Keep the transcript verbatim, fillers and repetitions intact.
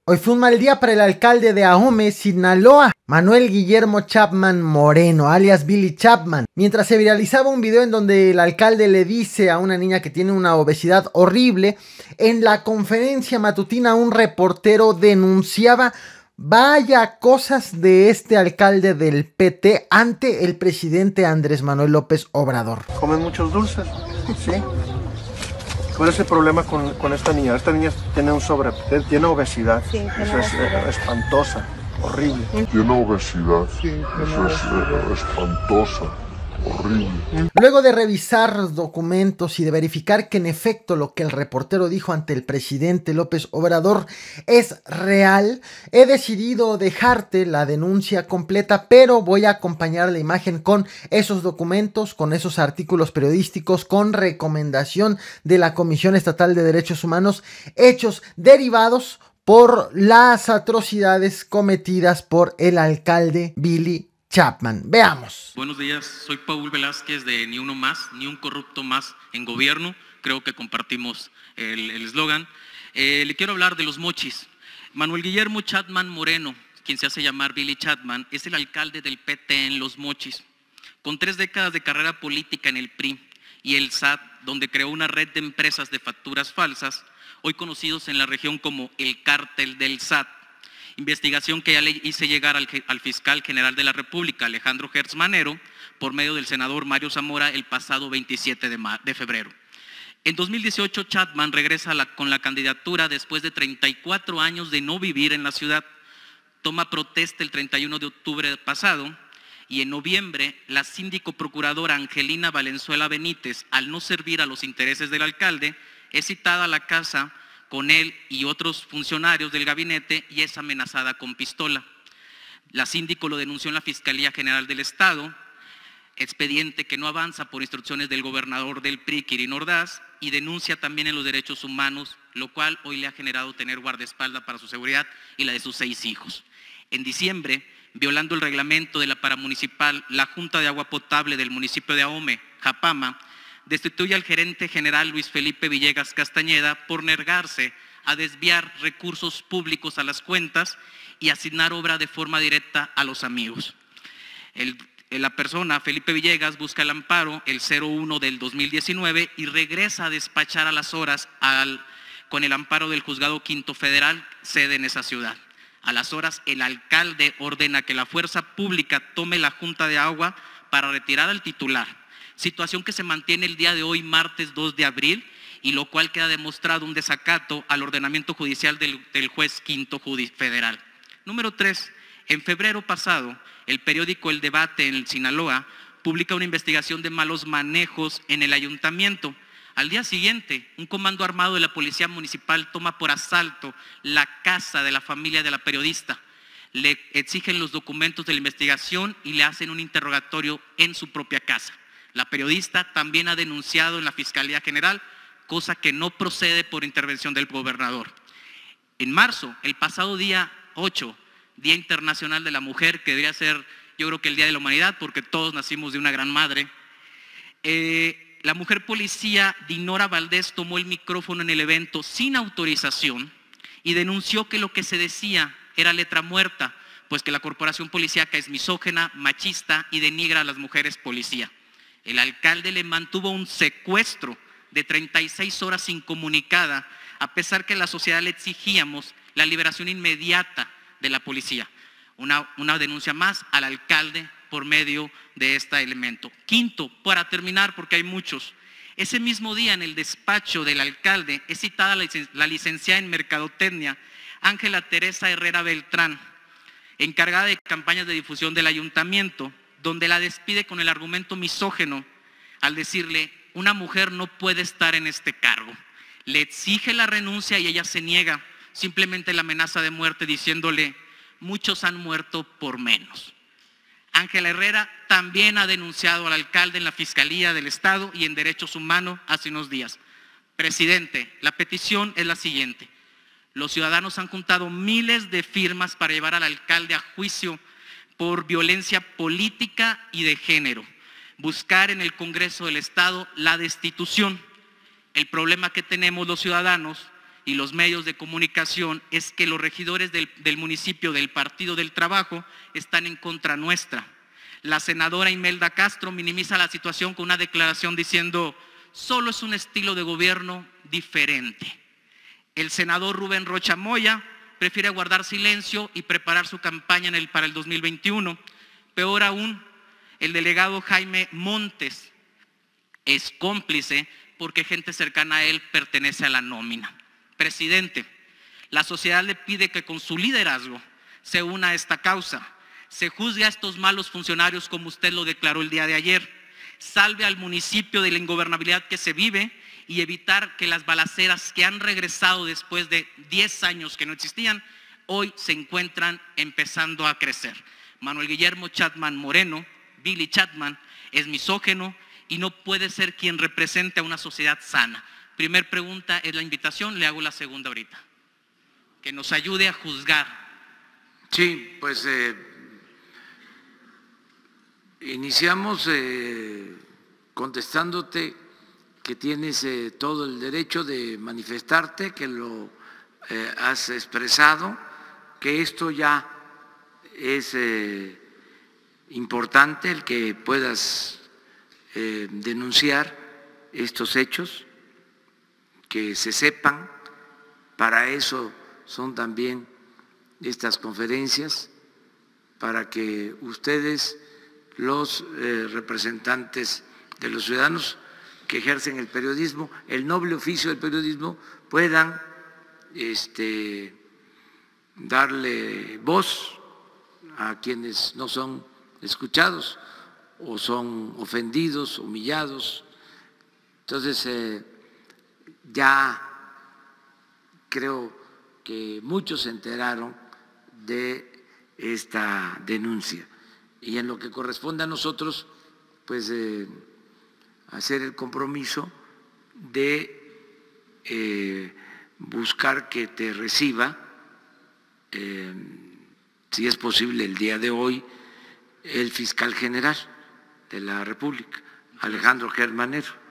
Hoy fue un mal día para el alcalde de Ahome, Sinaloa, Manuel Guillermo Chapman Moreno, alias Billy Chapman, mientras se viralizaba un video en donde el alcalde le dice a una niña que tiene una obesidad horrible. En la conferencia matutina un reportero denunciaba vaya cosas de este alcalde del P T ante el presidente Andrés Manuel López Obrador. Comen muchos dulces, sí. ¿Cuál es el problema con, con esta niña? Esta niña tiene un sobre, tiene obesidad. Sí, tiene Eso es eh, espantosa, horrible. Tiene obesidad. Sí, Eso es eh, espantosa, horrible. Luego de revisar documentos y de verificar que en efecto lo que el reportero dijo ante el presidente López Obrador es real, he decidido dejarte la denuncia completa, pero voy a acompañar la imagen con esos documentos, con esos artículos periodísticos, con recomendación de la Comisión Estatal de Derechos Humanos, hechos derivados por las atrocidades cometidas por el alcalde Billy Chapman. Veamos. Buenos días, soy Paul Velázquez de Ni Uno Más, Ni Un Corrupto Más en Gobierno. Creo que compartimos el eslogan. Eh, le quiero hablar de los mochis. Manuel Guillermo Chapman Moreno, quien se hace llamar Billy Chapman, es el alcalde del P T en Los Mochis. Con tres décadas de carrera política en el P R I y el S A T, donde creó una red de empresas de facturas falsas, hoy conocidos en la región como el Cártel del S A T. Investigación que ya le hice llegar al, al fiscal general de la República, Alejandro Gertz Manero, por medio del senador Mario Zamora el pasado veintisiete de febrero. En dos mil dieciocho, Chapman regresa la, con la candidatura después de treinta y cuatro años de no vivir en la ciudad. Toma protesta el treinta y uno de octubre pasado y en noviembre la síndico procuradora Angelina Valenzuela Benítez, al no servir a los intereses del alcalde, es citada a la casa con él y otros funcionarios del gabinete y es amenazada con pistola. La síndico lo denunció en la Fiscalía General del Estado, expediente que no avanza por instrucciones del gobernador del P R I, Kirin Ordaz, y denuncia también en los derechos humanos, lo cual hoy le ha generado tener guardaespaldas para su seguridad y la de sus seis hijos. En diciembre, violando el reglamento de la paramunicipal, la Junta de Agua Potable del municipio de Ahome, Japama, destituye al gerente general Luis Felipe Villegas Castañeda por negarse a desviar recursos públicos a las cuentas y asignar obra de forma directa a los amigos. El, la persona, Felipe Villegas, busca el amparo el cero uno del dos mil diecinueve y regresa a despachar a las horas al, con el amparo del Juzgado Quinto Federal, sede en esa ciudad. A las horas, el alcalde ordena que la fuerza pública tome la Junta de Agua para retirar al titular. Situación que se mantiene el día de hoy, martes dos de abril, y lo cual queda demostrado un desacato al ordenamiento judicial del, del juez quinto federal. Número tres, en febrero pasado, el periódico El Debate en Sinaloa publica una investigación de malos manejos en el ayuntamiento. Al día siguiente, un comando armado de la policía municipal toma por asalto la casa de la familia de la periodista. Le exigen los documentos de la investigación y le hacen un interrogatorio en su propia casa. La periodista también ha denunciado en la Fiscalía General, cosa que no procede por intervención del gobernador. En marzo, el pasado día ocho, Día Internacional de la Mujer, que debería ser, yo creo que el Día de la Humanidad, porque todos nacimos de una gran madre, eh, la mujer policía Dinora Valdés tomó el micrófono en el evento sin autorización y denunció que lo que se decía era letra muerta, pues que la corporación policíaca es misógina, machista y denigra a las mujeres policía. El alcalde le mantuvo un secuestro de treinta y seis horas incomunicada, a pesar que la sociedad le exigíamos la liberación inmediata de la policía. Una, una denuncia más al alcalde por medio de este elemento. Quinto, para terminar, porque hay muchos, ese mismo día en el despacho del alcalde es citada la, licen la licenciada en Mercadotecnia, Ángela Teresa Herrera Beltrán, encargada de campañas de difusión del ayuntamiento, donde la despide con el argumento misógeno al decirle, una mujer no puede estar en este cargo. Le exige la renuncia y ella se niega, simplemente la amenaza de muerte diciéndole, muchos han muerto por menos. Ángela Herrera también ha denunciado al alcalde en la Fiscalía del Estado y en Derechos Humanos hace unos días. Presidente, la petición es la siguiente. Los ciudadanos han juntado miles de firmas para llevar al alcalde a juicio por violencia política y de género. Buscar en el Congreso del Estado la destitución. El problema que tenemos los ciudadanos y los medios de comunicación es que los regidores del, del municipio del Partido del Trabajo están en contra nuestra. La senadora Imelda Castro minimiza la situación con una declaración diciendo: solo es un estilo de gobierno diferente. El senador Rubén Rocha Moya prefiere guardar silencio y preparar su campaña en el, para el dos mil veintiuno. Peor aún, el delegado Jaime Montes es cómplice porque gente cercana a él pertenece a la nómina. Presidente, la sociedad le pide que con su liderazgo se una a esta causa, se juzgue a estos malos funcionarios como usted lo declaró el día de ayer, salve al municipio de la ingobernabilidad que se vive y evitar que las balaceras que han regresado después de diez años que no existían, hoy se encuentran empezando a crecer. Manuel Guillermo Chapman Moreno, Billy Chapman, es misógino y no puede ser quien represente a una sociedad sana. Primer pregunta es la invitación, le hago la segunda ahorita. Que nos ayude a juzgar. Sí, pues eh, iniciamos eh, contestándote que tienes eh, todo el derecho de manifestarte, que lo eh, has expresado, que esto ya es eh, importante el que puedas eh, denunciar estos hechos, que se sepan. Para eso son también estas conferencias, para que ustedes, los eh, representantes de los ciudadanos que ejercen el periodismo, el noble oficio del periodismo, puedan este, darle voz a quienes no son escuchados o son ofendidos, humillados. Entonces, eh, ya creo que muchos se enteraron de esta denuncia y en lo que corresponde a nosotros, pues eh, hacer el compromiso de eh, buscar que te reciba, eh, si es posible el día de hoy, el fiscal general de la República, Alejandro Gertz Manero.